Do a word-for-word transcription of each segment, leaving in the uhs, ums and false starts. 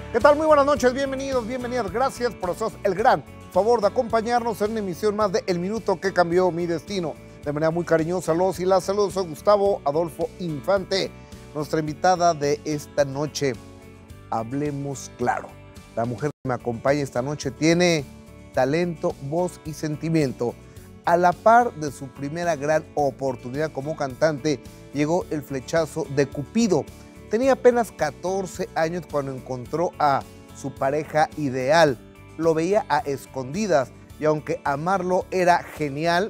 ¿Qué tal? Muy buenas noches, bienvenidos, bienvenidas. Gracias por hacer el gran favor de acompañarnos en una emisión más de El Minuto que Cambió Mi Destino. De manera muy cariñosa, los y las saludos. Soy Gustavo Adolfo Infante, nuestra invitada de esta noche. Hablemos claro. La mujer que me acompaña esta noche tiene talento, voz y sentimiento. A la par de su primera gran oportunidad como cantante, llegó el flechazo de Cupido. Tenía apenas catorce años cuando encontró a su pareja ideal. Lo veía a escondidas y aunque amarlo era genial,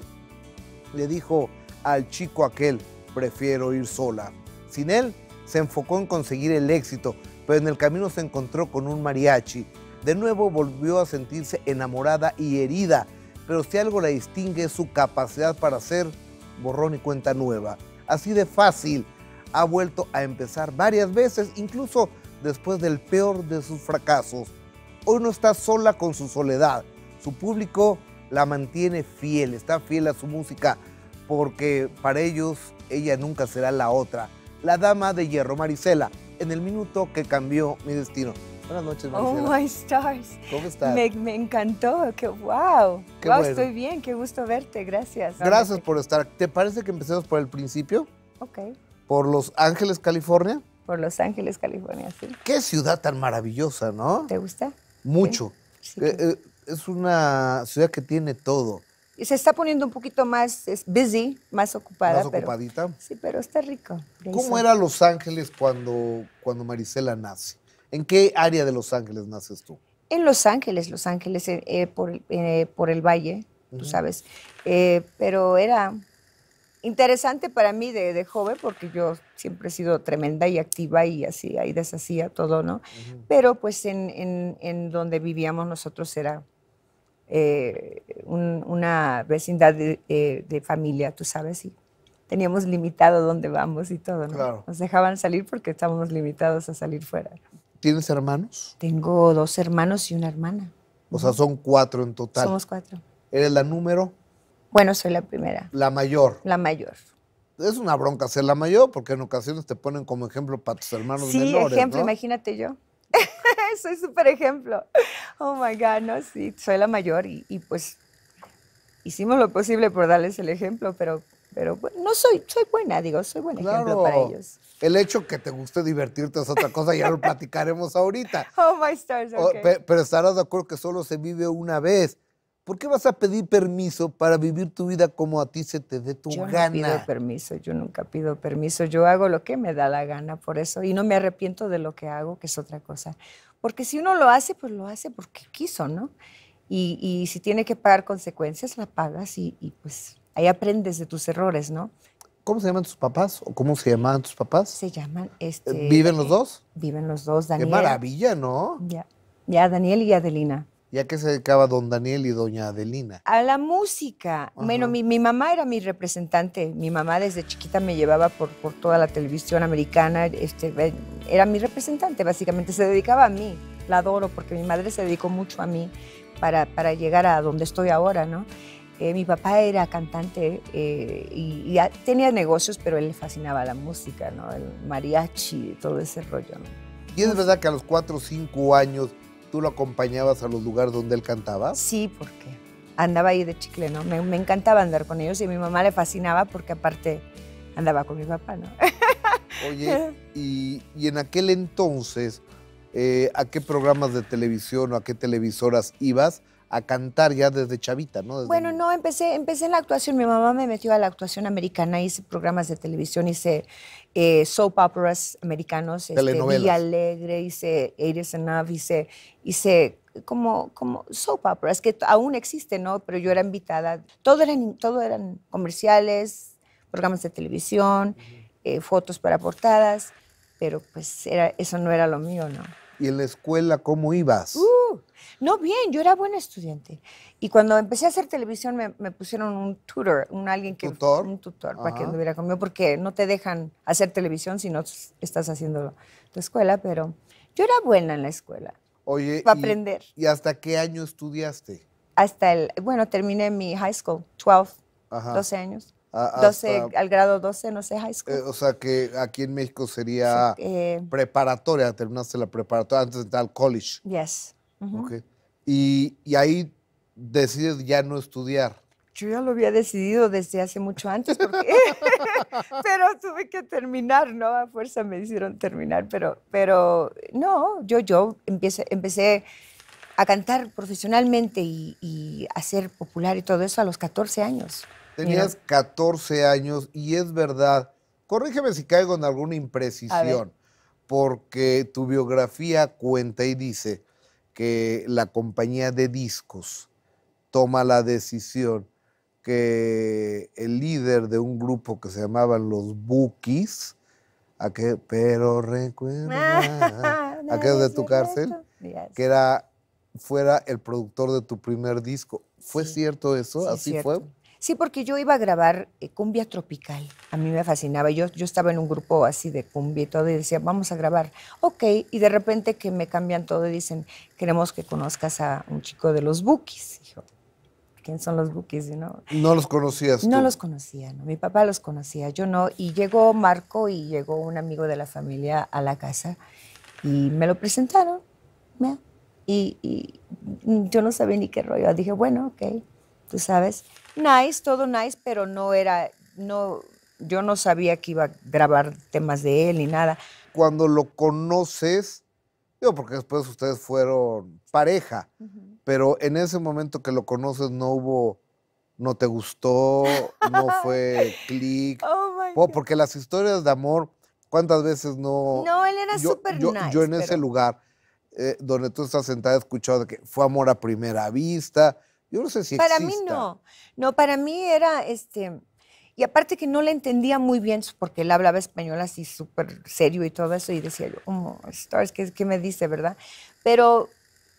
le dijo al chico aquel, prefiero ir sola. Sin él, se enfocó en conseguir el éxito, pero en el camino se encontró con un mariachi. De nuevo volvió a sentirse enamorada y herida, pero si algo la distingue es su capacidad para hacer borrón y cuenta nueva. Así de fácil. Ha vuelto a empezar varias veces, incluso después del peor de sus fracasos. Hoy no está sola con su soledad. Su público la mantiene fiel, está fiel a su música, porque para ellos ella nunca será la otra. La dama de hierro, Marisela, en El Minuto que Cambió Mi Destino. Buenas noches, Marisela. Oh, my stars. ¿Cómo estás? Me, me encantó. Que, wow. Qué wow, bueno. Estoy bien. Qué gusto verte. Gracias. Gracias por estar. ¿Te parece que empecemos por el principio? Ok. Por Los Ángeles, California. Por Los Ángeles, California, sí. Qué ciudad tan maravillosa, ¿no? ¿Te gusta? Mucho. Sí. Eh, eh, es una ciudad que tiene todo. Y se está poniendo un poquito más es busy, más ocupada. Más pero, ocupadita. sí, pero está rico. ¿Cómo era Los Ángeles cuando, cuando Marisela nace? ¿En qué área de Los Ángeles naces tú? En Los Ángeles, Los Ángeles, eh, eh, por, eh, por el valle, tú Ujú. sabes. Eh, pero era interesante para mí de, de joven, porque yo siempre he sido tremenda y activa y así, ahí deshacía todo, ¿no? Ujú. Pero pues en, en, en donde vivíamos nosotros era eh, un- una vecindad de, eh, de familia, tú sabes, y teníamos limitado dónde vamos y todo, ¿no? Claro. Nos dejaban salir porque estábamos limitados a salir fuera. ¿Tienes hermanos? Tengo dos hermanos y una hermana. O sea, son cuatro en total. Somos cuatro. ¿Eres la número? Bueno, soy la primera, La mayor. la mayor. Es una bronca ser la mayor porque en ocasiones te ponen como ejemplo para tus hermanos Sí, menores, ejemplo, ¿no? imagínate yo. Soy súper ejemplo. Oh my God, no, sí, soy la mayor y, y, pues hicimos lo posible por darles el ejemplo, pero, pero pues, no soy, soy buena, digo, soy buen ejemplo para ellos. El hecho que te guste divertirte es otra cosa, ya lo platicaremos ahorita. Oh my stars, O- ok. pe- pero estarás de acuerdo que solo se vive una vez. ¿Por qué vas a pedir permiso para vivir tu vida como a ti se te dé tu Yo no gana? pido permiso, yo nunca pido permiso, yo hago lo que me da la gana por eso y no me arrepiento de lo que hago, que es otra cosa. Porque si uno lo hace, pues lo hace porque quiso, ¿no? Y, y si tiene que pagar consecuencias, la pagas y, y pues ahí aprendes de tus errores, ¿no? ¿Cómo se llaman tus papás? ¿O cómo se llamaban tus papás? Se llaman, este... ¿Viven los dos? Viven los dos, Qué Daniel. maravilla, ¿no? Ya, ya, Daniel y Adelina. ¿Y a qué se dedicaba don Daniel y doña Adelina? A la música. Bueno, Ajá. mi, mi mamá era mi representante. Mi mamá desde chiquita me llevaba por, por toda la televisión americana. Este, eh, era mi representante, básicamente. Se dedicaba a mí. La adoro porque mi madre se dedicó mucho a mí para, para llegar a donde estoy ahora, ¿no? Eh, mi papá era cantante eh, y, y a- tenía negocios, pero él le fascinaba la música, ¿no? El mariachi, todo ese rollo, ¿no? ¿Y es verdad que a los cuatro o cinco años tú lo acompañabas a los lugares donde él cantaba? Sí, porque andaba ahí de chicle, ¿no? Me, me encantaba andar con ellos y a mi mamá le fascinaba porque aparte andaba con mi papá, ¿no? Oye, y, y en aquel entonces, eh, ¿a qué programas de televisión o a qué televisoras ibas a cantar ya desde chavita, no? Desde Bueno, niña. no, empecé, empecé en la actuación. Mi mamá me metió a la actuación americana, hice programas de televisión, hice eh, soap operas americanos, este, Telenovelas. Villa Alegre, hice Eight is Enough, hice, hice como, como soap operas, que aún existen, ¿no? Pero yo era invitada. Todo eran, todo eran comerciales, programas de televisión, eh, fotos para portadas, pero pues era, eso no era lo mío, ¿no? ¿Y en la escuela cómo ibas? Uh, no, bien, yo era buena estudiante. Y cuando empecé a hacer televisión me, me pusieron un tutor, un alguien que... ¿Tutor? Un tutor, para que Ajá. anduviera conmigo, porque no te dejan hacer televisión si no estás haciendo tu escuela, pero yo era buena en la escuela, Oye, para y- aprender. ¿y hasta qué año estudiaste? Hasta el, bueno, terminé mi high school, doce, Ajá. doce años. A- doce, hasta, al grado doce, no sé, high school. eh, o sea que aquí en México sería Sí, eh, preparatoria, terminaste la preparatoria antes de entrar al college. yes. Ujú. Ok. Y, y ahí decides ya no estudiar. Yo ya lo había decidido desde hace mucho antes, porque pero tuve que terminar, ¿no? A fuerza me hicieron terminar, pero, pero no, yo, yo empecé, empecé a cantar profesionalmente y, y a ser popular y todo eso a los catorce años. Tenías Mira, catorce años y es verdad, corrígeme si caigo en alguna a ver, imprecisión, porque tu biografía cuenta y dice que la compañía de discos toma la decisión que el líder de un grupo que se llamaban los Bookies, a que, pero recuerda, aquellos de tu cárcel, yes. que era, fuera el productor de tu primer disco. ¿Fue Sí, cierto eso? sí, es ¿Así fue? cierto. Sí, porque yo iba a grabar eh, cumbia tropical. A mí me fascinaba. Yo, yo estaba en un grupo así de cumbia y todo y decía, vamos a grabar. Ok, y de repente que me cambian todo y dicen, queremos que conozcas a un chico de los Bookies. Dijo, ¿quién son los Bookies? You know? No los conocías No tú. los conocía, ¿no? Mi papá los conocía, yo no. Y llegó Marco y llegó un amigo de la familia a la casa y me lo presentaron. ¿no? Y, y yo no sabía ni qué rollo. Dije, bueno, ok, tú sabes. Nice, todo nice, pero no era, no, yo no sabía que iba a grabar temas de él ni nada. Cuando lo conoces, digo, porque después ustedes fueron pareja, Ujú. pero en ese momento que lo conoces no hubo, no te gustó, no fue clic, Oh my po- God. porque las historias de amor, ¿cuántas veces no? No, él era Yo, súper yo, nice. yo en ese pero- lugar eh, donde tú estás sentada he escuchado de que fue amor a primera vista. Yo no sé si Para mí exista. no, no, para mí era, este, y aparte que no le entendía muy bien, porque él hablaba español así súper serio y todo eso, y decía yo, como, Stars, ¿qué, qué me dice, verdad? Pero,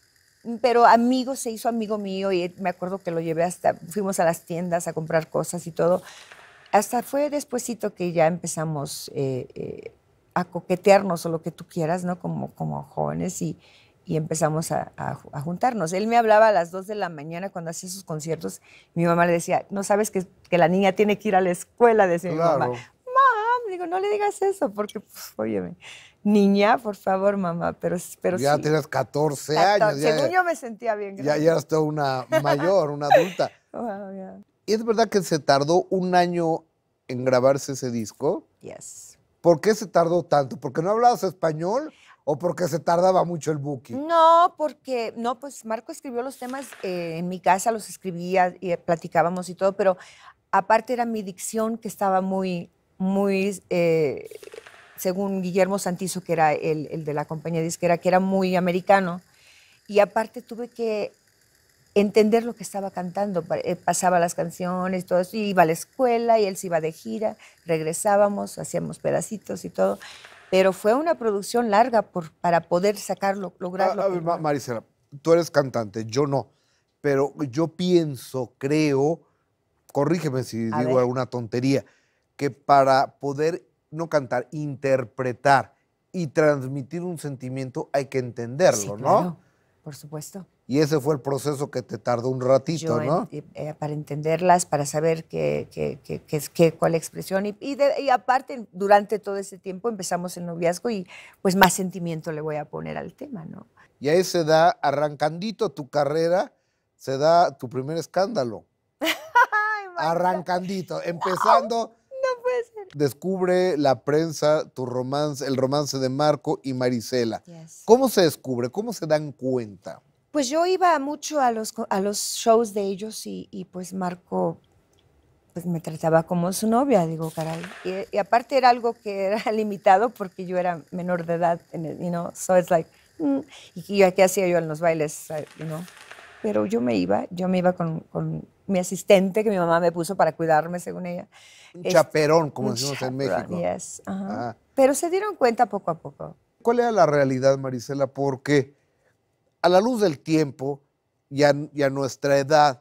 pero amigo, se hizo amigo mío, y me acuerdo que lo llevé hasta, fuimos a las tiendas a comprar cosas y todo, hasta fue despuesito que ya empezamos eh, eh, a coquetearnos o lo que tú quieras, ¿no? Como, como jóvenes y, y empezamos a, a, a juntarnos. Él me hablaba a las dos de la mañana cuando hacía sus conciertos. Mi mamá le decía, no sabes que, que la niña tiene que ir a la escuela, decía mi mamá. Claro. Mam, digo, no le digas eso porque, pues, óyeme, niña, por favor, mamá, pero, pero Ya sí. tienes catorce catorce, años. Ya, según yo me sentía bien ya, grande. ya eras toda una mayor, una adulta. Wow, yeah. ¿Y es verdad que se tardó un año en grabarse ese disco? Yes. ¿Por qué se tardó tanto? ¿Porque no hablabas español o porque se tardaba mucho el booking? No, porque, no, pues Marco escribió los temas eh, en mi casa, los escribía y eh, platicábamos y todo, pero aparte era mi dicción que estaba muy, muy, eh, según Guillermo Santizo, que era el, el de la compañía disquera, que era muy americano, y aparte tuve que entender lo que estaba cantando, pa- eh, pasaba las canciones, todo eso, y iba a la escuela y él se iba de gira, regresábamos, hacíamos pedacitos y todo, pero fue una producción larga por, para poder sacarlo, lograr A, lo a que ver, Ma- logramos. Marisela, tú eres cantante, yo no, pero yo pienso, creo, corrígeme si A digo ver. alguna tontería, que para poder no cantar, interpretar y transmitir un sentimiento hay que entenderlo, Sí, ¿no? claro, por supuesto. Y ese fue el proceso que te tardó un ratito, Yo, ¿no? en- eh, para entenderlas, para saber qué, qué, qué, qué es qué, cuál expresión. Y, y, de- y aparte, durante todo ese tiempo empezamos el noviazgo y pues más sentimiento le voy a poner al tema, ¿no? Y ahí se da, arrancandito tu carrera, se da tu primer escándalo. Ay, Marta, Arrancandito, empezando, no puede ser. descubre la prensa tu romance, el romance de Marco y Marisela. Yes. ¿Cómo se descubre? ¿Cómo se dan cuenta? Pues yo iba mucho a los, co- a los shows de ellos y, y pues Marco pues me trataba como su novia, digo, caray. Y, y aparte era algo que era limitado porque yo era menor de edad, en el- you know, so it's like, mm, y yo, ¿qué hacía yo en los bailes, eh, you know? Pero yo me iba, yo me iba con, con mi asistente que mi mamá me puso para cuidarme, según ella. Un Este, chaperón, como un decimos en chaperone, México. yes, ajá. Ah. Pero se dieron cuenta poco a poco. ¿Cuál era la realidad, Marisela? Porque a la luz del tiempo y a, y a nuestra edad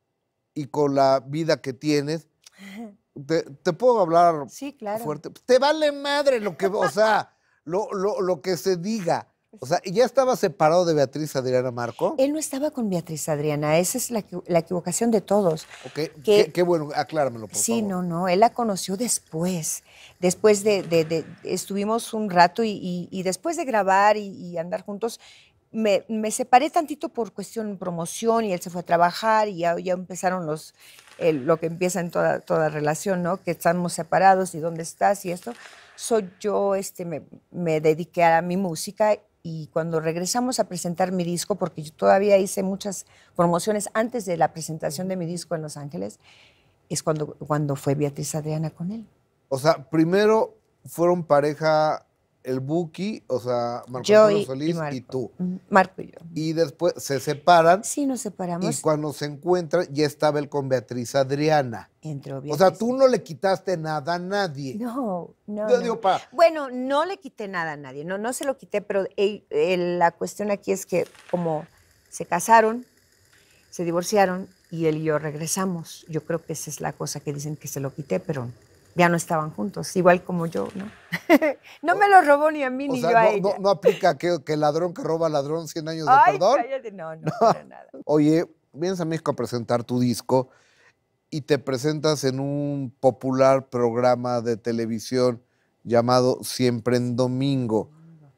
y con la vida que tienes, te, te puedo hablar Sí, claro. fuerte. Te vale madre lo que, o sea, lo, lo, lo que se diga. O sea, ¿ya estaba separado de Beatriz Adriana Marco? Él no estaba con Beatriz Adriana, esa es la, la equivocación de todos. Ok, Que, qué, qué bueno, acláramelo, por sí, favor. no, no, él la conoció después, después de, de, de estuvimos un rato y, y, y después de grabar y, y andar juntos, me, me separé tantito por cuestión de promoción y él se fue a trabajar y ya, ya empezaron los, el, lo que empieza en toda, toda relación, ¿no? Que estamos separados y dónde estás y esto. Soy yo, este, me, me dediqué a mi música y cuando regresamos a presentar mi disco, porque yo todavía hice muchas promociones antes de la presentación de mi disco en Los Ángeles, es cuando, cuando fue Beatriz Adriana con él. O sea, primero fueron pareja el Buki, o sea, Marco Yo Antonio y, Solís y, y, Marco. tú. Marco y yo. Y después se separan. Sí, nos separamos. Y cuando se encuentran, ya estaba él con Beatriz Adriana. Entró Beatriz. O sea, tú no le quitaste nada a nadie. No, no. Yo no. digo, pa. Bueno, no le quité nada a nadie, no, no se lo quité, pero él, él, la cuestión aquí es que como se casaron, se divorciaron y él y yo regresamos. Yo creo que esa es la cosa que dicen que se lo quité, pero ya no estaban juntos, igual como yo, ¿no? No me lo robó ni a mí O ni sea, yo a no, ella. no, no aplica que, que ladrón que roba ladrón, cien años de Ay, perdón. cállate, no, no, para nada. Oye, vienes a México a presentar tu disco y te presentas en un popular programa de televisión llamado Siempre en Domingo.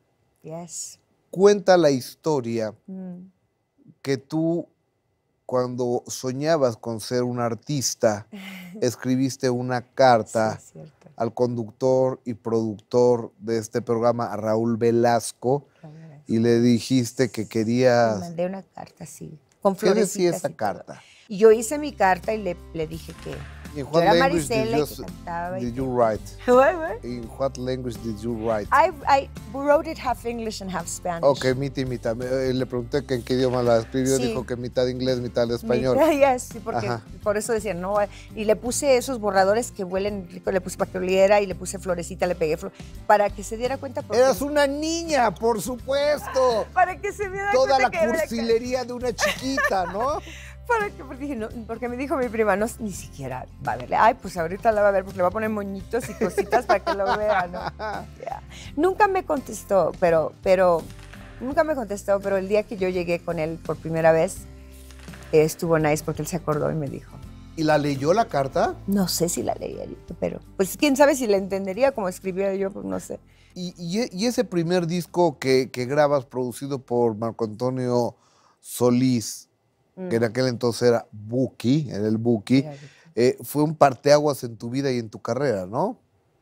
Yes. Cuenta la historia Mm. que tú, cuando soñabas con ser un artista, escribiste una carta Sí, es cierto. al conductor y productor de este programa, a Raúl Velasco, y le dijiste que Le querías... mandé una carta, sí, con ¿Qué decía florecitas esa y todo. carta? Y yo hice mi carta y le, le dije que In yo what era language did Marisela you, y que cantaba. y did que- you write? What, what? In what language did you write? I, I wrote it half English and half Spanish. Ok, mitad y mitad. Me- eh, Le pregunté que en qué idioma la escribió, Sí. dijo que mitad inglés, mitad español. Mitad, yes, sí, porque Ajá. por eso decían, no, y le puse esos borradores que huelen rico, le puse para que oliera y le puse florecita, le pegué flor, para que se diera cuenta. Porque, Eras una niña, por supuesto. para que se diera Toda cuenta la que era- cursilería de una chiquita, ¿no? Para que, porque, dije, no, porque me dijo mi prima, no, ni siquiera va a verle. Ay, pues ahorita la va a ver porque le va a poner moñitos y cositas para que lo vea, ¿no? Ya. Nunca me contestó, pero, pero, nunca me contestó, pero el día que yo llegué con él por primera vez, eh, estuvo nice porque él se acordó y me dijo. ¿Y la leyó la carta? No sé si la leería, pero, pues quién sabe si la entendería como escribía yo, pues no sé. Y, y e- y ese primer disco que, que grabas, producido por Marco Antonio Solís, que en aquel entonces era Buki, era el Buki, Mira, eh, fue un parteaguas en tu vida y en tu carrera, ¿no?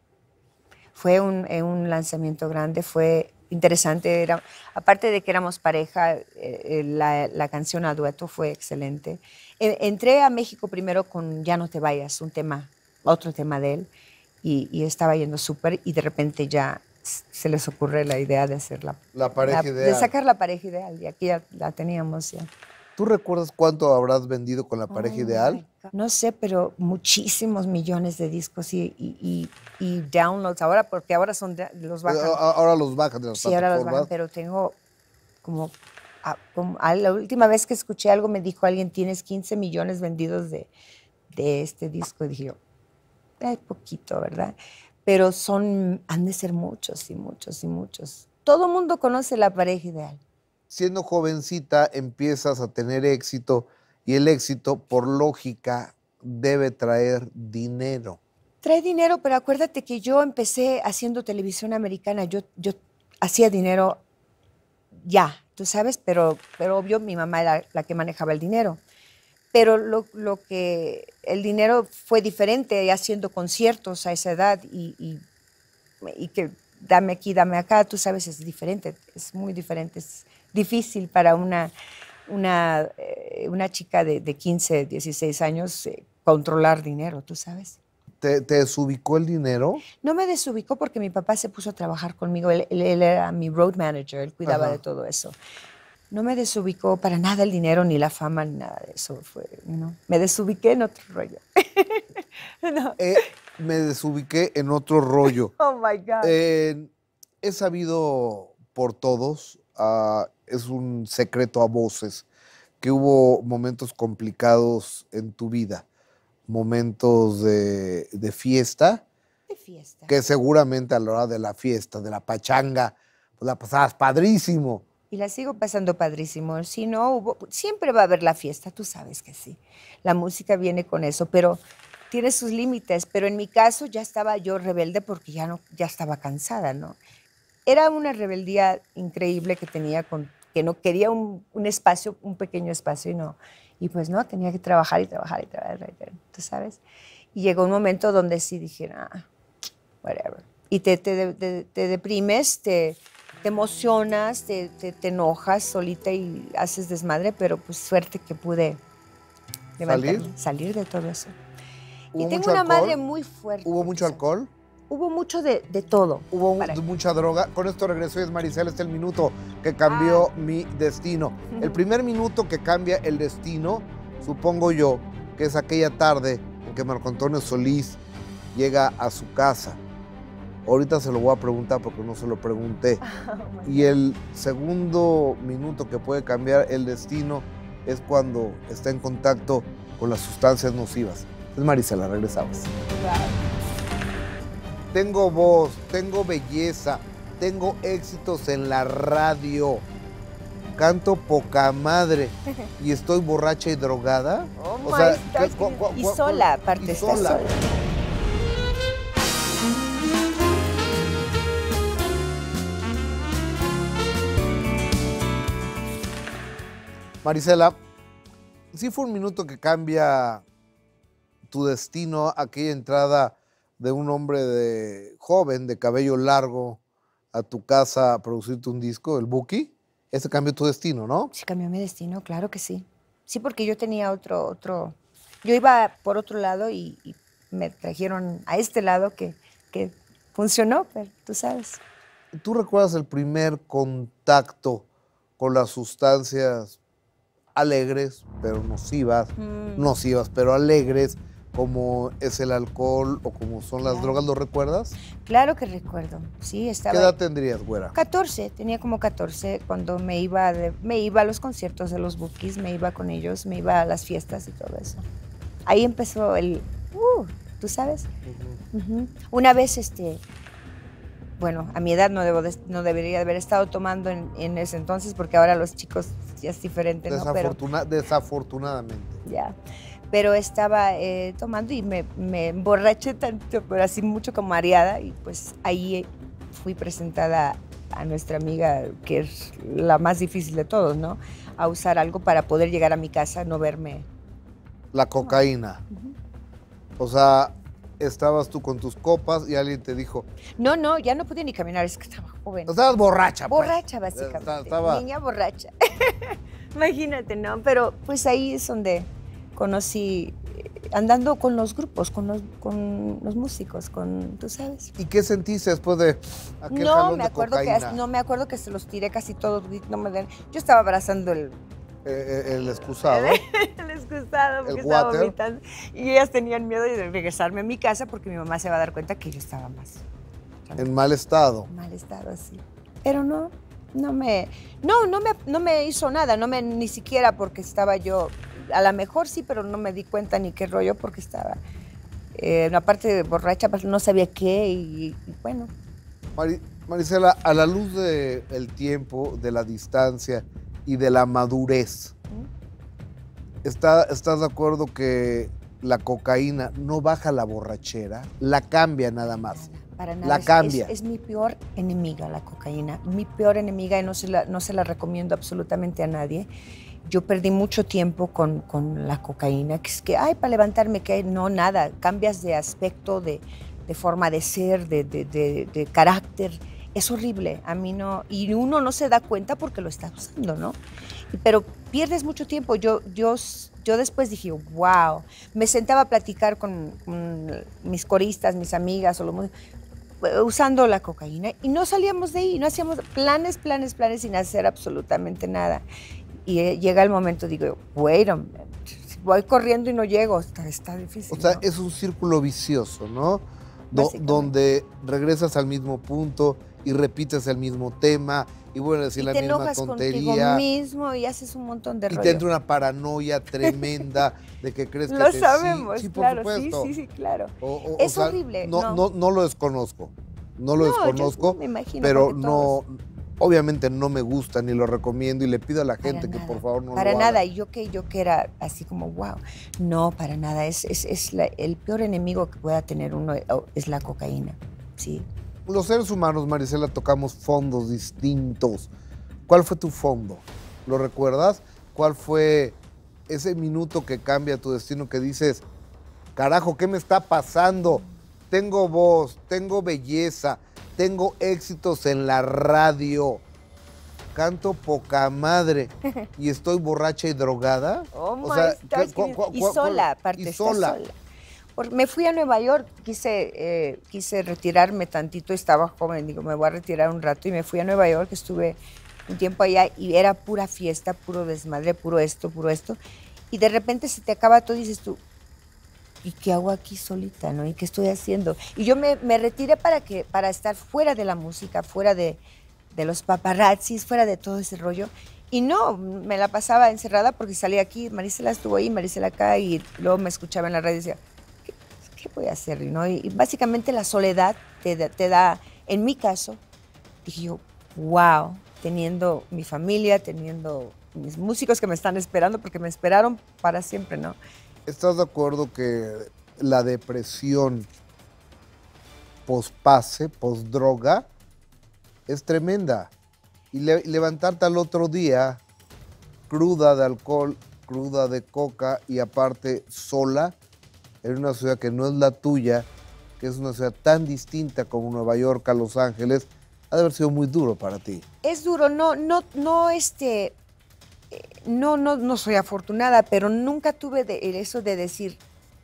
Fue un, eh, un lanzamiento grande, fue interesante. Era, aparte de que éramos pareja, eh, eh, la, la canción a dueto fue excelente. Eh, entré a México primero con Ya no te vayas, un tema, otro tema de él, y, y estaba yendo súper, y de repente ya s- se les ocurre la idea de hacer la, La pareja la- ideal. de sacar la pareja ideal, y aquí ya la teníamos ya. ¿Tú recuerdas cuánto habrás vendido con la pareja Oh, ideal? my God. No sé, pero muchísimos millones de discos y, y, y, y downloads. Ahora, porque ahora son de- los Eh, bajan. a- Ahora los bajan de las Sí, ahora los plataformas. bajan, pero tengo como, a- como- a la última vez que escuché algo me dijo alguien, tienes quince millones vendidos de, de este disco. Y dije yo, es poquito, ¿verdad? Pero son, han de ser muchos y muchos y muchos. Todo mundo conoce la pareja ideal. Siendo jovencita empiezas a tener éxito y el éxito, por lógica, debe traer dinero. Trae dinero, pero acuérdate que yo empecé haciendo televisión americana. Yo, yo hacía dinero ya, tú sabes, pero, pero obvio mi mamá era la que manejaba el dinero. Pero lo, lo que el dinero fue diferente haciendo conciertos a esa edad y, y, y que dame aquí, dame acá, tú sabes, es diferente, es muy diferente, es difícil para una, una, eh, una chica de, de quince, dieciséis años eh, controlar dinero, tú sabes. ¿Te, te desubicó el dinero? No me desubicó porque mi papá se puso a trabajar conmigo. Él, él- él era mi road manager, él cuidaba Ajá. de todo eso. No me desubicó para nada el dinero, ni la fama, ni nada de eso. Fue, ¿no? Me desubiqué en otro rollo. No. Eh, me desubiqué en otro rollo. Oh my God. Eh, he sabido por todos, ah, es un secreto a voces, que hubo momentos complicados en tu vida, momentos de, de fiesta, de fiesta. que seguramente a la hora de la fiesta, de la pachanga, pues la pasabas padrísimo. Y la sigo pasando padrísimo. Si no hubo, siempre va a haber la fiesta, tú sabes que sí. La música viene con eso, pero tiene sus límites. Pero en mi caso ya estaba yo rebelde porque ya, no, ya estaba cansada, ¿no? Era una rebeldía increíble que tenía, con, que no quería un, un espacio, un pequeño espacio, y no. Y pues no, tenía que trabajar y trabajar y trabajar, tú sabes. Y llegó un momento donde sí dije, ah, whatever. Y te, te, te, te deprimes, te... te emocionas, te, te, te enojas solita y haces desmadre, pero pues suerte que pude ¿Salir? salir de todo eso. ¿Hubo Y tengo mucho una alcohol? madre muy fuerte. ¿Hubo mucho ¿sabes? alcohol? Hubo mucho de, de todo. Hubo para... mucha droga. Con esto regresó, es Marisela, este es el minuto que cambió ah. mi destino. El primer minuto que cambia el destino, supongo yo, que es aquella tarde en que Marco Antonio Solís llega a su casa. Ahorita se lo voy a preguntar porque no se lo pregunté. Oh, y el segundo minuto que puede cambiar el destino es cuando está en contacto con las sustancias nocivas. Es Marisela, regresamos. Wow. Tengo voz, tengo belleza, tengo éxitos en la radio. Canto poca madre y estoy borracha y drogada. Oh, o sea, ¿qué, cu, cu, cu, y sola, aparte, está sola. sola. Marisela, sí fue un minuto que cambia tu destino, aquella entrada de un hombre de joven, de cabello largo, a tu casa a producirte un disco, el Buki. Ese cambió tu destino, ¿no? Sí, cambió mi destino, claro que sí. Sí, porque yo tenía otro, otro... Yo iba por otro lado y, y me trajeron a este lado que, que funcionó, pero tú sabes. ¿Tú recuerdas el primer contacto con las sustancias alegres, pero nocivas, mm. nocivas, pero alegres, como es el alcohol o como son las claro. drogas? ¿Lo recuerdas? Claro que recuerdo, sí. Estaba ¿Qué edad tendrías, güera? catorce, tenía como catorce cuando me iba, de, me iba a los conciertos de los Bukis, me iba con ellos, me iba a las fiestas y todo eso. Ahí empezó el, uh, ¿tú sabes? Uh -huh. Uh-huh. Una vez, este, bueno, a mi edad no, debo de, no debería haber estado tomando en, en ese entonces, porque ahora los chicos ya es diferente, ¿no? Desafortuna Pero, desafortunadamente. Ya. Pero estaba eh, tomando y me, me emborraché tanto, pero así mucho como mareada, y pues ahí fui presentada a nuestra amiga, que es la más difícil de todos, ¿no? A usar algo para poder llegar a mi casa, no verme. La cocaína. Uh-huh. O sea, estabas tú con tus copas y alguien te dijo... No, no, ya no podía ni caminar, es que estaba joven. Estabas borracha. Borracha, pues. básicamente. Estaba... Niña borracha. Imagínate, ¿no? Pero pues ahí es donde... conocí, andando con los grupos, con los, con los músicos, con, tú sabes. ¿Y qué sentiste después de aquel no, jalón me de acuerdo cocaína? que No me acuerdo que se los tiré casi todos. No me, yo estaba abrazando el... Eh, el excusado. el excusado, porque el estaba vomitando. Y ellas tenían miedo de regresarme a mi casa porque mi mamá se va a dar cuenta que yo estaba más... En mal estado. En mal estado, sí. Pero no, no me... No, no me, no me hizo nada, no me, ni siquiera porque estaba yo... A lo mejor sí, pero no me di cuenta ni qué rollo porque estaba, eh, aparte de borracha, no sabía qué y, y bueno. Mari, Marisela, a la luz del tiempo, de la distancia y de la madurez, ¿Mm? ¿está, ¿estás de acuerdo que la cocaína no baja la borrachera? La cambia nada más. Para nada. La es, cambia. Es, es mi peor enemiga, la cocaína. Mi peor enemiga y no se la, no se la recomiendo absolutamente a nadie. Yo perdí mucho tiempo con, con la cocaína, que es que, ay, para levantarme, que no, nada, cambias de aspecto, de, de forma de ser, de, de, de, de carácter, es horrible, a mí no, y uno no se da cuenta porque lo está usando, ¿no? Pero pierdes mucho tiempo, yo, yo, yo después dije, wow, me sentaba a platicar con, con mis coristas, mis amigas, o lo, usando la cocaína, y no salíamos de ahí, no hacíamos planes, planes, planes, sin hacer absolutamente nada. Y llega el momento, digo, wait a minute, voy corriendo y no llego, está, está difícil. O sea, ¿no? Es un círculo vicioso, ¿no? Do, donde regresas al mismo punto y repites el mismo tema y vuelves a decir y la te misma enojas tontería. Contigo mismo y haces un montón de Y rollo. te entra una paranoia tremenda de que crees que lo te... sabemos, sí, sí, claro, por supuesto. sí, sí, sí, claro. O, o, es o sea, horrible. No, no. no, no lo desconozco, no lo no, desconozco, yo me imagino pero no, Obviamente no me gusta ni lo recomiendo y le pido a la Para gente que nada, por favor no para lo nada. haga. Y yo que yo que era así como, wow, no, para nada. Es, es, es la- el peor enemigo que pueda tener uno eh, oh, es la cocaína, ¿sí? Los seres humanos, Marisela, tocamos fondos distintos. ¿Cuál fue tu fondo? ¿Lo recuerdas? ¿Cuál fue ese minuto que cambia tu destino que dices, carajo, ¿qué me está pasando? Tengo voz, tengo belleza, tengo éxitos en la radio, canto poca madre y estoy borracha y drogada. Oh O my sea, stars, ¿qué- qué cu- cu- y cu- sola, cu- aparte, y está sola. sola. Por- me fui a Nueva York, quise, eh, quise retirarme tantito, estaba joven, digo, me voy a retirar un rato y me fui a Nueva York, estuve un tiempo allá y era pura fiesta, puro desmadre, puro esto, puro esto. Y de repente se te acaba todo y dices tú, ¿y qué hago aquí solita, no? ¿Y qué estoy haciendo? Y yo me, me retiré para, que, para estar fuera de la música, fuera de, de los paparazzis, fuera de todo ese rollo. Y no, me la pasaba encerrada porque salía aquí, Marisela estuvo ahí, Marisela acá, y luego me escuchaba en la radio y decía, ¿qué, qué voy a hacer? ¿No? Y, y básicamente la soledad te, da- te da, en mi caso, dije yo, wow, teniendo mi familia, teniendo mis músicos que me están esperando, porque me esperaron para siempre, ¿no? ¿Estás de acuerdo que la depresión post-pase, post-droga, es tremenda? Y le- levantarte al otro día, cruda de alcohol, cruda de coca y aparte sola, en una ciudad que no es la tuya, que es una ciudad tan distinta como Nueva York a Los Ángeles, ha de haber sido muy duro para ti. Es duro, no, no, no, este, eh, no, no, no soy afortunada, pero nunca tuve de, eso de decir,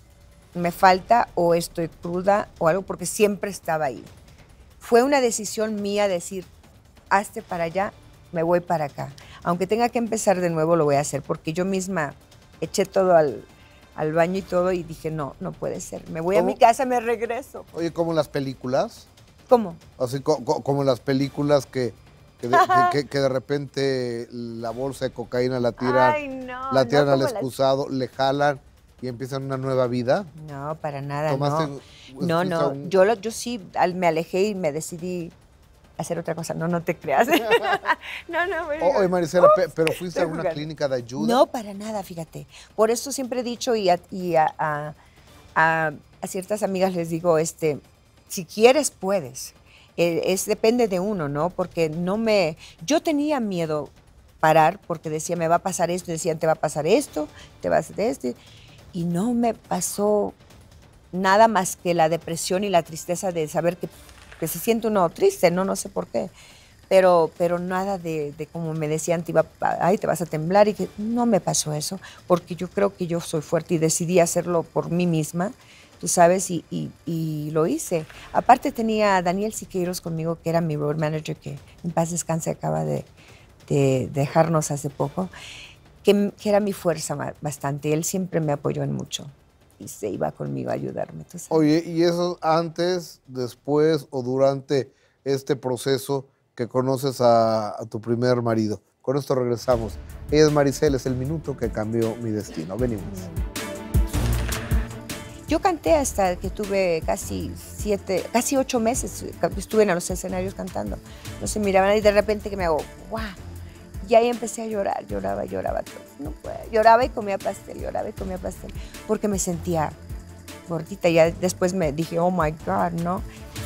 me falta o estoy cruda o algo, porque siempre estaba ahí. Fue una decisión mía decir, hazte para allá, me voy para acá. Aunque tenga que empezar de nuevo, lo voy a hacer, porque yo misma eché todo al, al baño y todo y dije, no, no puede ser. Me voy a ¿Cómo? mi casa, me regreso. Oye, como en las películas, ¿Cómo? así co- co- como en las películas que, que, de, que- que de repente la bolsa de cocaína la tiran, Ay, no, la no tiran al como las- excusado, le jalan y empiezan una nueva vida. No, para nada, Tomaste- no. pues, No, fuiste a no, un- yo, lo- yo sí al- me alejé y me decidí hacer otra cosa. No, no te creas. no, no, bueno. O- Oye, Marisela, pe- pero fuiste a estoy una jugando. clínica de ayuda. No, para nada, fíjate. Por eso siempre he dicho y a, y a, a- a- a ciertas amigas les digo, este, si quieres, puedes. Eh, es, depende de uno, ¿no? Porque no me... Yo tenía miedo parar porque decía, me va a pasar esto. Decían, te va a pasar esto, te va a hacer esto. Y no me pasó nada más que la depresión y la tristeza de saber que, que se siente uno triste, ¿no? No sé por qué. Pero, pero nada de, de como me decían, te iba, a- ay, te vas a temblar, y que no me pasó eso, porque yo creo que yo soy fuerte y decidí hacerlo por mí misma, tú sabes, y, y, y lo hice. Aparte tenía a Daniel Siqueiros conmigo, que era mi road manager, que en paz descanse, acaba de, de dejarnos hace poco, que, que era mi fuerza ma- bastante. Él siempre me apoyó en mucho y se iba conmigo a ayudarme, tú sabes. Oye, ¿y eso antes, después o durante este proceso que conoces a, a tu primer marido? Con esto regresamos. Ella es Maricela, es el minuto que cambió mi destino. Venimos. Yo canté hasta que tuve casi siete, casi ocho meses, estuve en los escenarios cantando. No se miraban y de repente que me hago, ¡guau! Y ahí empecé a llorar, lloraba, lloraba. Todo. No puedo. Lloraba y comía pastel, lloraba y comía pastel, porque me sentía gordita. Ya después me dije, oh my God, ¿no?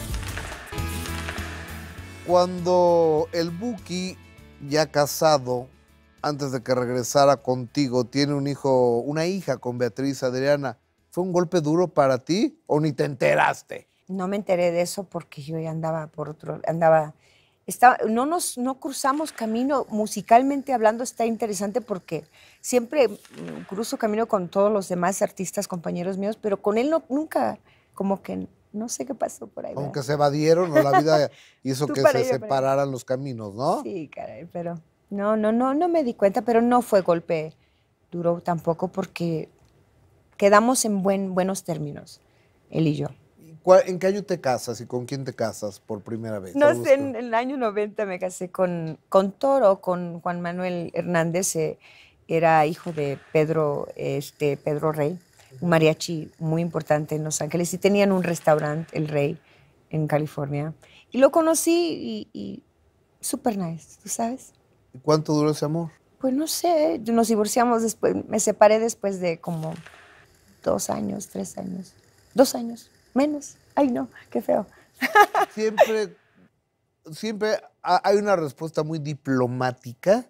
Cuando el Buki, ya casado, antes de que regresara contigo, tiene un hijo, una hija con Beatriz Adriana, ¿fue un golpe duro para ti o ni te enteraste? No me enteré de eso porque yo ya andaba por otro, andaba, estaba, no nos, no cruzamos camino, musicalmente hablando está interesante porque siempre mm, cruzo camino con todos los demás artistas, compañeros míos, pero con él no, nunca, como que no sé qué pasó por ahí. Como ¿verdad? que se evadieron o la vida hizo Tú que para se allá, para allá. separaran los caminos, ¿no? Sí, caray, pero no, no, no, no me di cuenta, pero no fue golpe duro tampoco porque quedamos en buen, buenos términos, él y yo. ¿Cuál- ¿En qué año te casas y con quién te casas por primera vez? No Todo sé, esto. en el año noventa me casé con, con Toro, con Juan Manuel Hernández, eh, era hijo de Pedro, este, Pedro Rey, un mariachi muy importante en Los Ángeles, y tenían un restaurante, El Rey, en California. Y lo conocí y, y Super nice, ¿tú sabes? ¿Y cuánto duró ese amor? Pues no sé, nos divorciamos después, me separé después de como dos años, tres años, dos años, menos. Ay, no, qué feo. Siempre, siempre ha- hay una respuesta muy diplomática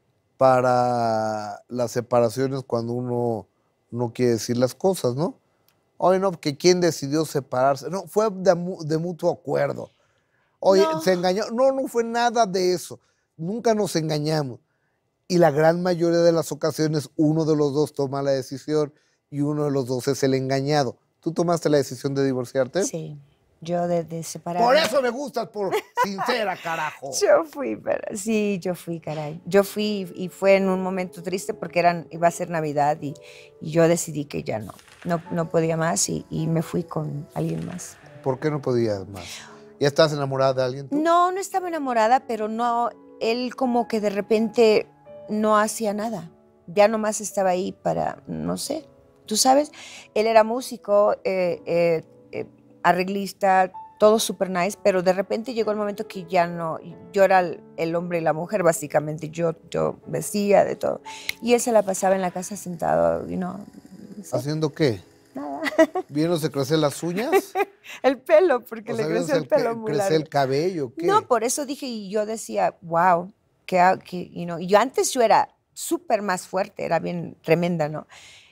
para las separaciones cuando uno no quiere decir las cosas, ¿no? Oye, no, que quién decidió separarse. No, fue de, mu- de mutuo acuerdo. Oye, No, se engañó. No, no fue nada de eso. Nunca nos engañamos. Y la gran mayoría de las ocasiones uno de los dos toma la decisión y uno de los dos es el engañado. ¿Tú tomaste la decisión de divorciarte? sí, yo de, de Por separarme. eso me gustas, por sincera, carajo. Yo fui, pero sí, yo fui, caray. Yo fui y fue en un momento triste porque eran, iba a ser Navidad y, y yo decidí que ya no, no, no podía más y, y me fui con alguien más. ¿Por qué no podías más? ¿Ya estás enamorada de alguien tú? No, no estaba enamorada, pero no, él como que de repente no hacía nada. Ya nomás estaba ahí para, no sé, tú sabes, él era músico, eh, eh, eh, arreglista, todo super nice, pero de repente llegó el momento que ya no, yo era el, el hombre y la mujer básicamente, yo, yo vestía de todo. Y él se la pasaba en la casa sentado y no, no sé, ¿Haciendo qué? nada. ¿Viéndose crecer las uñas? El pelo, porque O le sea, creció ¿viéndose el el, pelo que- muy crecer largo. el cabello? ¿Qué? No, por eso dije, y yo decía, wow, que, que you know, y yo antes yo era súper más fuerte, era bien tremenda, ¿no?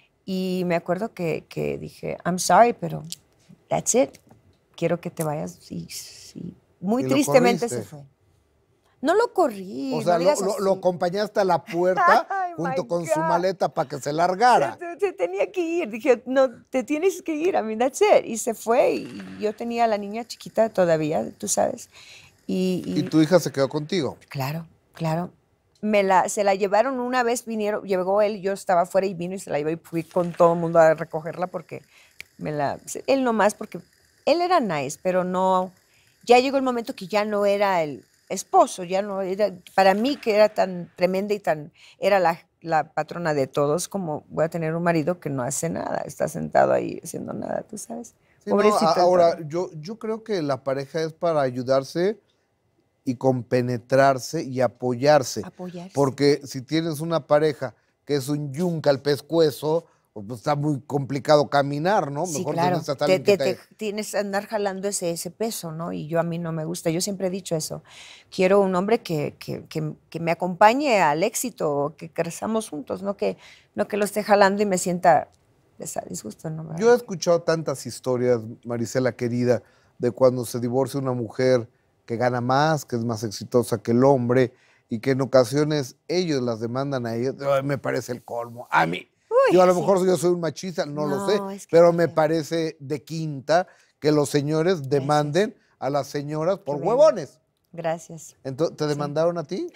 Y me acuerdo que, que dije, I'm sorry, pero that's it, quiero que te vayas. Y, y muy ¿Y lo tristemente corriste? se fue. No lo corrí, O sea, no lo, digas lo- así. lo acompañaste a la puerta Ay, junto my con su God. maleta para que se largara. Se, se tenía que ir, dije, no, te tienes que ir, I mean, that's it. Y se fue, y yo tenía a la niña chiquita todavía, tú sabes. Y, Y y tu hija se quedó contigo. claro, claro. Me la, se la llevaron una vez, vinieron, llegó él, yo estaba afuera y vino y se la llevó y fui con todo el mundo a recogerla porque me la, él nomás porque él era nice, pero no, ya llegó el momento que ya no era el esposo, ya no era, para mí que era tan tremenda y tan, era la, la patrona de todos, como voy a tener un marido que no hace nada, está sentado ahí haciendo nada, tú sabes. Sí, no, Pobrecito. a- el ahora, perro. yo, yo creo que la pareja es para ayudarse y compenetrarse y apoyarse. Apoyarse. Porque si tienes una pareja que es un yunque al pescuezo, pues está muy complicado caminar, ¿no? Sí, Mejor claro. necesitas a Te, alguien que te- te... te- tienes que andar jalando ese, ese peso, ¿no? Y yo a mí no me gusta. Yo siempre he dicho eso. Quiero un hombre que, que, que- que me acompañe al éxito, que crezamos juntos, no que, no que lo esté jalando y me sienta a disgusto, ¿no? Yo he escuchado tantas historias, Marisela querida, de cuando se divorcia una mujer que gana más, que es más exitosa que el hombre, y que en ocasiones ellos las demandan a ellos. Ay, me parece el colmo. A mí. Uy, Yo a lo sí. mejor yo soy un machista, no, lo sé, No, es que pero está me feo. parece de quinta que los señores demanden a las señoras por bello. huevones. Gracias. Entonces, ¿te demandaron a ti?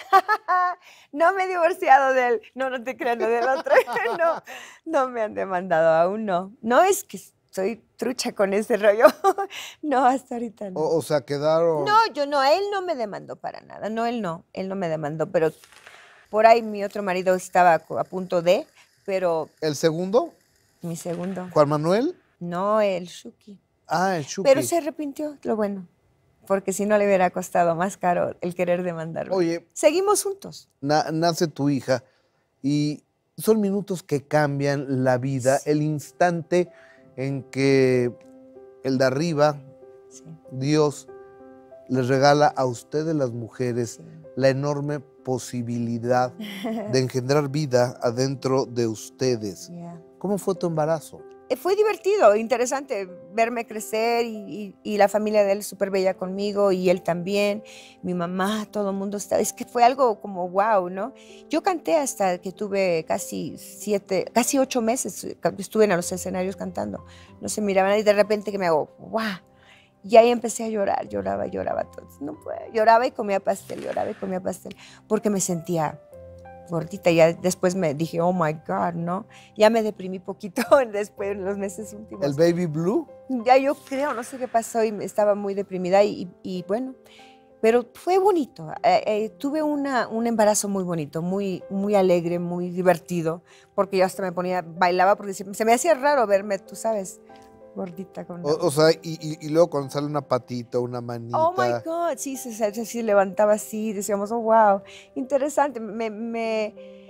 No me he divorciado de él. No, no te creas, no del otro. No, no me han demandado aún, no. No es que soy trucha con ese rollo. No, hasta ahorita no. O, o sea, quedaron... No, yo no, él no me demandó para nada. No, él no, él no me demandó, pero por ahí mi otro marido estaba a punto de, pero ¿El segundo? mi segundo, ¿Juan Manuel? no, el Shuki. Ah, el Chucky. Pero se arrepintió, lo bueno, porque si no le hubiera costado más caro el querer demandarme. Oye, Seguimos juntos. na- nace tu hija y son minutos que cambian la vida, Sí. el instante en que el de arriba, Sí, Dios, les regala a ustedes las mujeres sí. la enorme posibilidad de engendrar vida adentro de ustedes. Yeah. ¿Cómo fue tu embarazo? Eh, Fue divertido, interesante verme crecer y, y- y la familia de él súper bella conmigo y él también, mi mamá, todo el mundo estaba, es que fue algo como wow, ¿no? Yo canté hasta que tuve casi siete, casi ocho meses, eh, ca- estuve en los escenarios cantando, no se miraban y de repente que me hago wow. Y ahí empecé a llorar, lloraba, lloraba, todo, no puedo, lloraba y comía pastel, lloraba y comía pastel, porque me sentía gordita. Ya después me dije, oh my God, ¿no? Ya me deprimí poquito después, en los meses últimos. ¿El baby blue? Ya yo creo, no sé qué pasó y me- estaba muy deprimida y, y bueno, pero fue bonito. Eh, eh, tuve una, un embarazo muy bonito, muy, muy alegre, muy divertido, porque yo hasta me ponía, bailaba porque se, se me hacía raro verme, tú sabes, gordita con O, una o sea, y, y- y luego cuando sale una patita, una manita. Oh my God, sí, se, se, se levantaba así, decíamos, oh, wow, interesante. Me, me-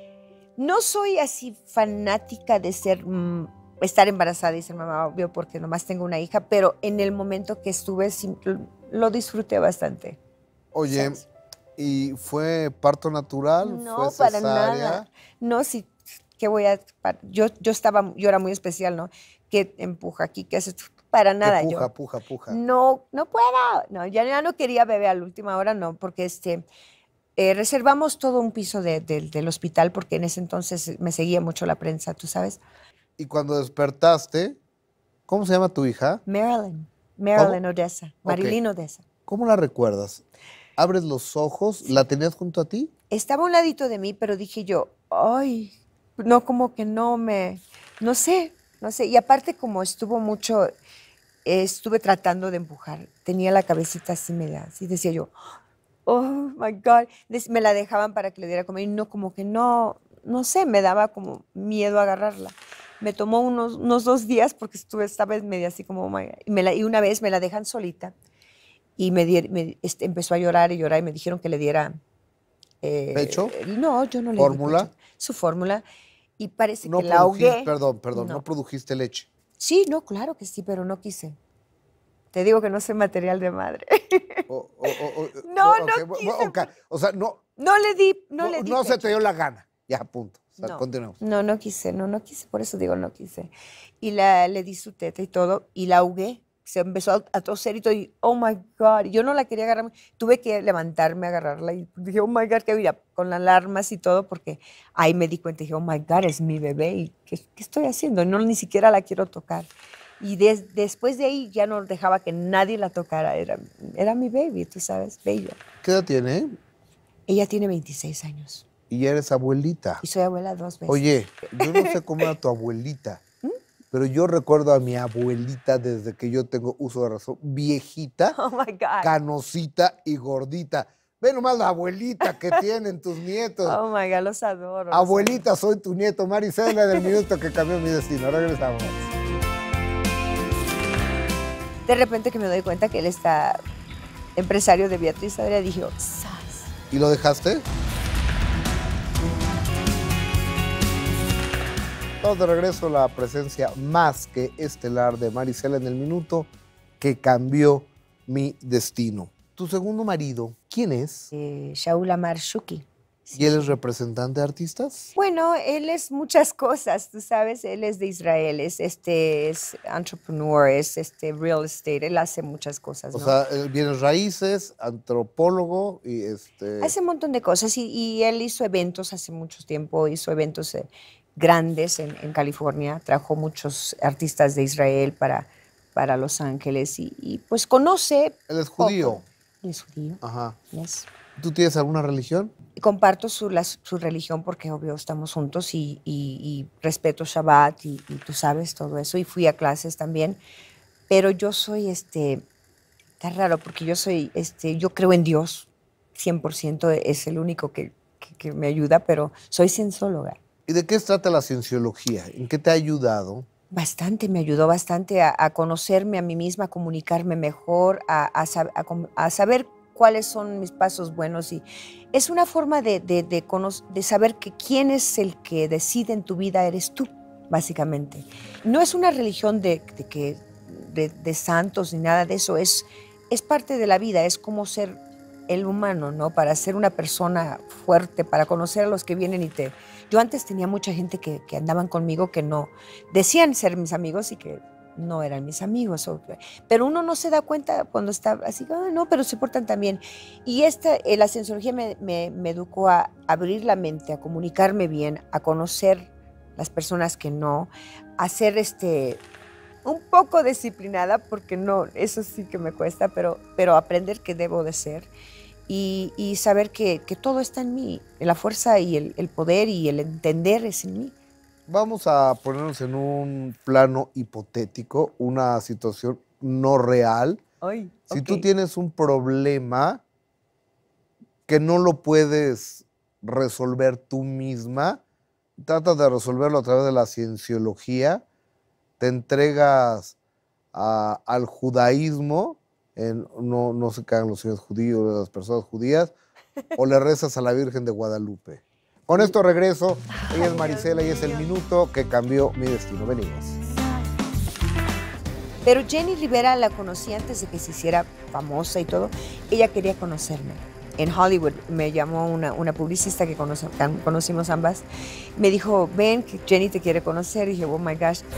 no soy así fanática de ser, mm, estar embarazada y ser mamá, obvio, porque nomás tengo una hija, pero en el momento que estuve, sí, lo, lo disfruté bastante. Oye, ¿Sabes? ¿y fue parto natural? ¿Fue No, para nada. cesárea? No, sí, ¿qué voy a...? pa- Yo, yo estaba, yo era muy especial, ¿no? ¿Qué empuja aquí? ¿Qué haces? Para Que nada, yo. puja, puja, puja. No, no puedo. No, ya, ya no quería bebé a la última hora, no, porque este, eh, reservamos todo un piso de- de- del hospital porque en ese entonces me seguía mucho la prensa, tú sabes. Y cuando despertaste, ¿cómo se llama tu hija? Marilyn, ¿Cómo? Marilyn Odessa, Ok. Marilyn Odessa. ¿Cómo la recuerdas? ¿Abres los ojos? Sí. ¿La tenías junto a ti? Estaba a un ladito de mí, pero dije yo, ay, no, como que no me, no sé, no sé. Y aparte como estuvo mucho, eh, estuve tratando de empujar, tenía la cabecita así media, así decía yo, oh my God. Des- Me la dejaban para que le diera comer y no, como que no, no sé, me daba como miedo agarrarla. Me tomó unos, unos dos días porque estuve, estaba media así como, oh my God. Y, me la- y una vez me la dejan solita y me, di- me, este, empezó a llorar y llorar y me dijeron que le diera, ¿Pecho? eh, no, yo no le di ¿Fórmula? pecho, su fórmula y parece que No la produjiste, ahogué. perdón, perdón, no No. produjiste leche. Sí, no, claro que sí, pero no quise. Te digo que no soy material de madre. O, o, o, o- No, o- no ok, bu- bu- quise. ok. O sea, no, No le di, no no, le di no se te pecho. dio la gana. Ya, punto. O sea, No, continuemos. no, no quise, no, no quise, por eso digo no quise. Y la, le di su teta y todo, y la ahogué. Se empezó a, a toser y todo, y oh my God, yo no la quería agarrar, tuve que levantarme a agarrarla y dije, oh my God, que mira, con las alarmas y todo, porque ahí me di cuenta y dije, oh my God, es mi bebé, y ¿qué, qué estoy haciendo? No, ni siquiera la quiero tocar. Y des- después de ahí ya no dejaba que nadie la tocara, era, era mi baby, tú sabes, bella. ¿Qué edad tiene? Ella tiene veintiséis años Y ya eres abuelita. y soy abuela dos veces. Oye, yo no sé cómo era tu abuelita, pero yo recuerdo a mi abuelita desde que yo tengo uso de razón, viejita, Oh my God. canosita y gordita. Ve nomás la abuelita que tienen tus nietos. Oh my God, los adoro. los Abuelita, soy tu nieto, Marisela, del minuto que cambió mi destino. Regresamos. adoro. De repente que me doy cuenta que él está empresario de Beatriz Adrià, dije, oh, ¡zas! ¿Y lo dejaste? Estamos de regreso, la presencia más que estelar de Marisela en el minuto que cambió mi destino. Tu segundo marido, ¿quién es? Eh, Shaul Amar Shuki. ¿Y él es representante de artistas? Bueno, él es muchas cosas, tú sabes, él es de Israel, es, este, es entrepreneur, es este, real estate, él hace muchas cosas, O ¿no? sea, él bienes raíces, antropólogo y este... Hace un montón de cosas y, y él hizo eventos hace mucho tiempo, hizo eventos eh, grandes en, en California, trajo muchos artistas de Israel para, para Los Ángeles y, y, pues conoce. Él es poco. judío. Él es judío. Ajá. Yes. ¿Tú tienes alguna religión? Comparto su, la- su religión porque obvio estamos juntos y, y- y respeto Shabbat y, y tú sabes todo eso y fui a clases también, pero yo soy, este, está raro porque yo soy, este, yo creo en Dios, cien por ciento es el único que, que, que me ayuda, pero soy ciencióloga. ¿Y de qué se trata la cienciología? ¿En qué te ha ayudado? Bastante, me ayudó bastante a, a conocerme a mí misma, a comunicarme mejor, a, a sab- a com- a saber cuáles son mis pasos buenos. Y es una forma de, de, de, cono- de saber que quién es el que decide en tu vida eres tú, básicamente. No es una religión de, de, que, de, de santos ni nada de eso, es, es parte de la vida, es como ser el humano, ¿no? Para ser una persona fuerte, para conocer a los que vienen y te... Yo antes tenía mucha gente que, que andaban conmigo que no, decían ser mis amigos y que no eran mis amigos. o- pero uno no se da cuenta cuando está así, ah, no, pero se portan tan bien. Y esta, eh, la cienciología me, me, me educó a abrir la mente, a comunicarme bien, a conocer las personas que no, a ser este, un poco disciplinada, porque no, eso sí que me cuesta, pero, pero aprender que debo de ser. Y, y saber que, que todo está en mí, la fuerza y el, el poder y el entender es en mí. Vamos a ponernos en un plano hipotético, una situación no real. Ay, Si tú ok. tienes un problema que no lo puedes resolver tú misma, tratas de resolverlo a través de la cienciología, te entregas a, al judaísmo, en, no, no se cagan los señores judíos, las personas judías, o le rezas a la Virgen de Guadalupe. Con esto regreso. Ella es Marisela y es el minuto que cambió mi destino. Venimos. Pero Jenny Rivera la conocí antes de que se hiciera famosa y todo. Ella quería conocerme. En Hollywood me llamó una, una publicista que conoce, conocimos ambas. Me dijo, ven, que Jenny te quiere conocer. Y dije, oh my gosh.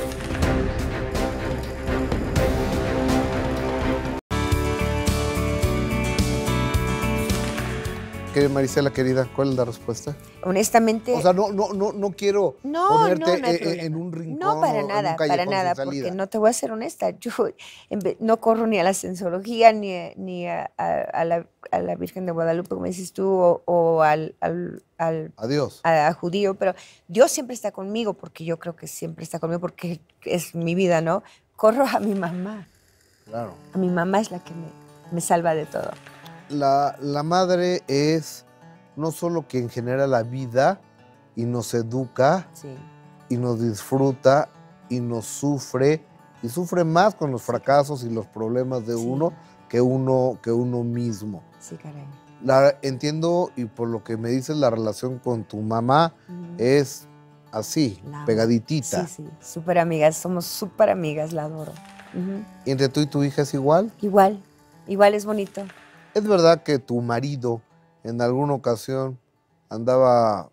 Marisela, querida, ¿cuál es la respuesta? Honestamente... O sea, no, no, no, no quiero no, ponerte no, no en, en un rincón. No, para o nada, en un para nada, porque no te voy a ser honesta. Yo no corro ni a la cienciología, ni, ni a, a, a, la, a la Virgen de Guadalupe, como dices tú, o, o al, al, al... A Dios. A, a judío, pero Dios siempre está conmigo, porque yo creo que siempre está conmigo, porque es mi vida, ¿no? Corro a mi mamá. Claro. A mi mamá es la que me, me salva de todo. La, la madre es no solo quien genera la vida y nos educa, sí. y nos disfruta y nos sufre, y sufre más con los fracasos y los problemas de sí. uno que uno que uno mismo. Sí, caray. La, entiendo, y por lo que me dices, la relación con tu mamá mm. es así, la pegaditita. Sí, sí, súper amigas, somos súper amigas, la adoro. Uh-huh. ¿Y entre tú y tu hija es igual? Igual, igual es bonito. ¿Es verdad que tu marido en alguna ocasión andaba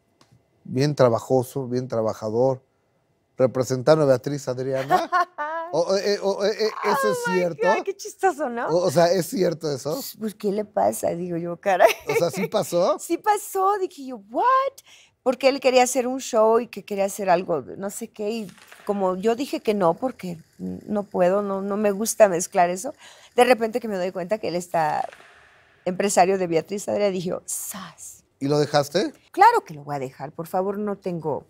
bien trabajoso, bien trabajador, representando a Beatriz Adriana? o, eh, o, eh, ¿Eso oh es cierto? God, qué chistoso, ¿no? O, o sea, ¿es cierto eso? Pues, ¿qué le pasa? Digo yo, caray. O sea, ¿sí pasó? Sí pasó, dije yo, ¿what? Porque él quería hacer un show y que quería hacer algo, no sé qué, y como yo dije que no, porque no puedo, no, no me gusta mezclar eso, de repente que me doy cuenta que él está empresario de Beatriz Adriana, dije, ¡sas! ¿Y lo dejaste? Claro que lo voy a dejar, por favor, no tengo,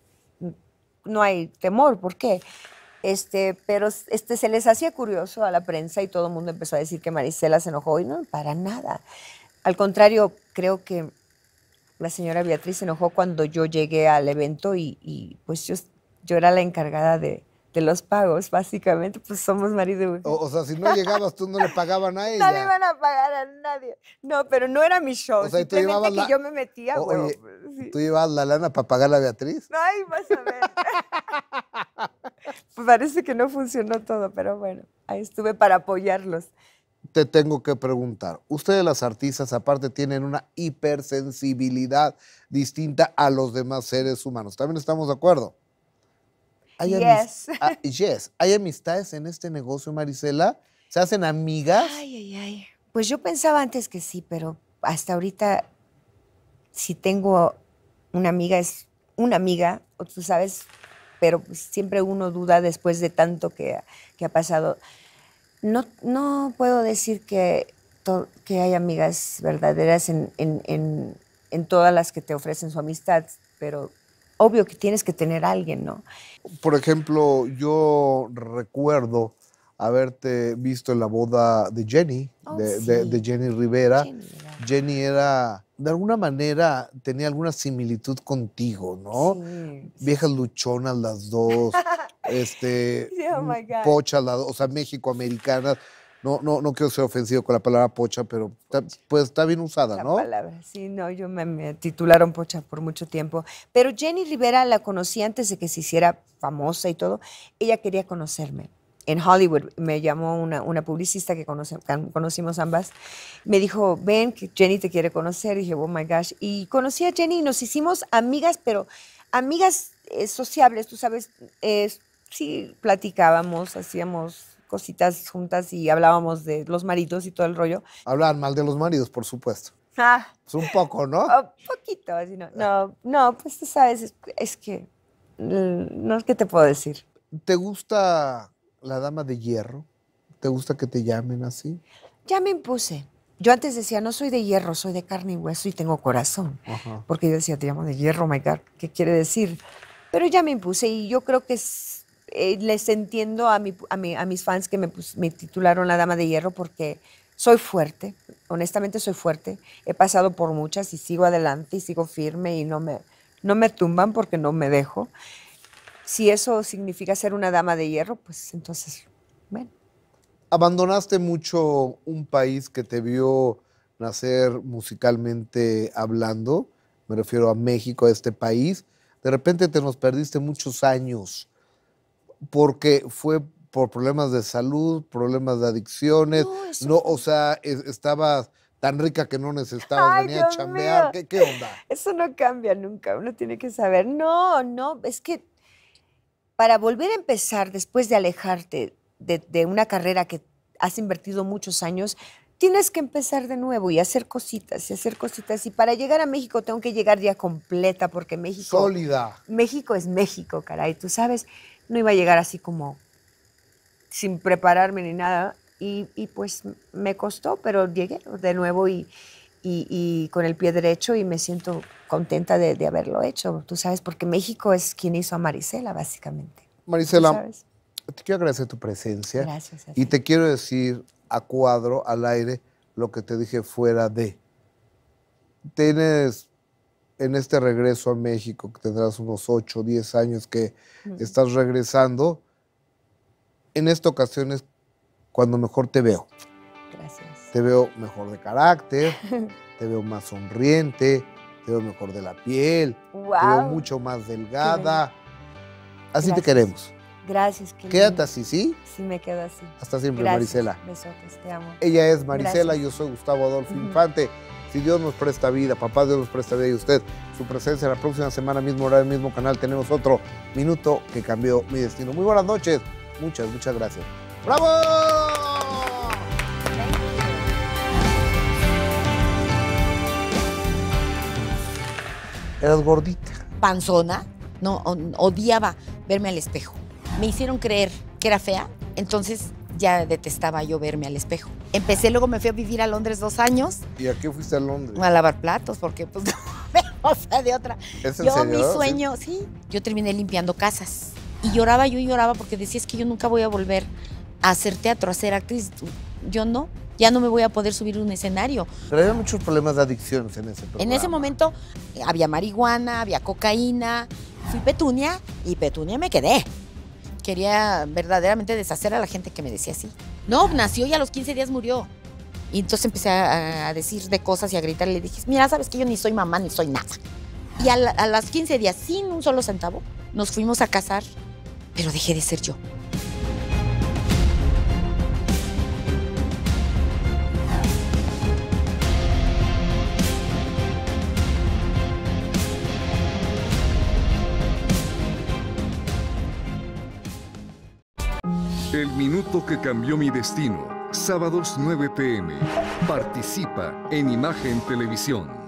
no hay temor, ¿por qué? Este, pero este, se les hacía curioso a la prensa y todo el mundo empezó a decir que Marisela se enojó, y no, para nada. Al contrario, creo que la señora Beatriz se enojó cuando yo llegué al evento y, y pues yo, yo era la encargada de, de los pagos, básicamente, pues somos marido y mujer. O, o sea, si no llegabas, tú no le pagaban a ella. No le iban a pagar a nadie. No, pero no era mi show. O sea, simplemente tú llevabas que la... yo me metía, o, huevo. Oye, sí. ¿tú llevabas la lana para pagar a Beatriz? Ay, vas a ver. Pues parece que no funcionó todo, pero bueno, ahí estuve para apoyarlos. Te tengo que preguntar, ustedes las artistas aparte tienen una hipersensibilidad distinta a los demás seres humanos, ¿también estamos de acuerdo? ¿Hay yes. Ah, yes. ¿Hay amistades en este negocio, Marisela? ¿Se hacen amigas? Ay, ay, ay. Pues yo pensaba antes que sí, pero hasta ahorita si tengo una amiga, es una amiga, o tú sabes, pero pues siempre uno duda después de tanto que, que ha pasado. No, no puedo decir que, to, que hay amigas verdaderas en, en, en, en todas las que te ofrecen su amistad, pero obvio que tienes que tener a alguien, ¿no? Por ejemplo, yo recuerdo haberte visto en la boda de Jenny, oh, de, sí. de, de Jenny Rivera. Jenny era. Jenny era, de alguna manera, tenía alguna similitud contigo, ¿no? Sí, Viejas luchonas las dos, este, oh my God. pochas las dos, o sea, México-americanas. No, no, no quiero ser ofensivo con la palabra pocha, pero está, pues está bien usada, La ¿no? palabra, sí, no, yo me, me titularon pocha por mucho tiempo. Pero Jenny Rivera la conocí antes de que se hiciera famosa y todo. Ella quería conocerme. En Hollywood me llamó una, una publicista que conoce, conocimos ambas. Me dijo, ven, que Jenny te quiere conocer. Y dije, oh my gosh. Y conocí a Jenny y nos hicimos amigas, pero amigas eh, sociables, tú sabes. Eh, sí, platicábamos, hacíamos cositas juntas y hablábamos de los maridos y todo el rollo. Hablaban mal de los maridos, por supuesto. Ah. Es un poco, ¿no? Un poquito, así no. No, no, pues tú sabes, es, es que, no, ¿qué te puedo decir? ¿Te gusta la dama de hierro? ¿Te gusta que te llamen así? Ya me impuse. Yo antes decía, no soy de hierro, soy de carne y hueso y tengo corazón. Ajá. Porque yo decía, te llamo de hierro, my God, ¿qué quiere decir? Pero ya me impuse y yo creo que es, eh, les entiendo a, mi, a, mi, a mis fans que me, pues, me titularon la dama de hierro porque soy fuerte, honestamente soy fuerte. He pasado por muchas y sigo adelante y sigo firme y no me, no me tumban porque no me dejo. Si eso significa ser una dama de hierro, pues entonces, bueno, Abandonaste mucho un país que te vio nacer musicalmente hablando, me refiero a México, a este país. De repente te nos perdiste muchos años, porque fue por problemas de salud, problemas de adicciones, No, eso no, fue- o sea, es- estabas tan rica que no necesitabas Ay, venir a Dios chambear. mío. ¿Qué, qué onda? Eso no cambia nunca, uno tiene que saber. No, no, es que para volver a empezar después de alejarte de, de una carrera que has invertido muchos años, tienes que empezar de nuevo y hacer cositas y hacer cositas. Y para llegar a México tengo que llegar ya completa, porque México, Sólida. México es México, caray. Tú sabes, no iba a llegar así como sin prepararme ni nada. Y, y pues me costó, pero llegué de nuevo y, y, y con el pie derecho, y me siento contenta de, de haberlo hecho. Tú sabes, porque México es quien hizo a Marisela, básicamente. ¿Tú Marisela, sabes? te quiero agradecer tu presencia. Gracias a ti. Y te quiero decir a cuadro, al aire, lo que te dije fuera de. Tienes en este regreso a México, que tendrás unos ocho o diez años que Mm. estás regresando, en esta ocasión es cuando mejor te veo. Gracias. Te veo mejor de carácter, te veo más sonriente, te veo mejor de la piel, te veo Wow. mucho más delgada. Así te Gracias. queremos. Gracias, qué Quédate lindo. así, ¿sí? Sí, me quedo así. Hasta siempre, Gracias. Marisela. Besotes, te amo. Ella es Marisela, Gracias. yo soy Gustavo Adolfo Ujú. Infante. Si Dios nos presta vida, papá Dios nos presta vida y usted, su presencia la próxima semana, mismo horario, mismo canal, tenemos otro minuto que cambió mi destino. Muy buenas noches, muchas, muchas gracias. ¡Bravo! Eras gordita. Panzona, no, o- odiaba verme al espejo. Me hicieron creer que era fea, entonces ya detestaba yo verme al espejo. Empecé, luego me fui a vivir a Londres dos años ¿Y a qué fuiste a Londres? a lavar platos, porque pues no, o sea, de otra. ¿Es en Yo, serio? mi ¿Sí? sueño, sí, yo terminé limpiando casas. Y lloraba yo y lloraba porque decía, es que yo nunca voy a volver a hacer teatro, a ser actriz. Yo no, ya no me voy a poder subir a un escenario. Pero había muchos problemas de adicciones en ese programa. En ese momento eh, había marihuana, había cocaína. Fui Petunia y Petunia me quedé. Quería verdaderamente deshacer a la gente que me decía así. No, nació y a los quince días murió. Y entonces empecé a, a decir de cosas y a gritar. Le dije, mira, sabes que yo ni soy mamá ni soy nada. Y a, la- a los quince días, sin un solo centavo, nos fuimos a casar, pero dejé de ser yo. El minuto que cambió mi destino. Sábados nueve p m Participa en Imagen Televisión.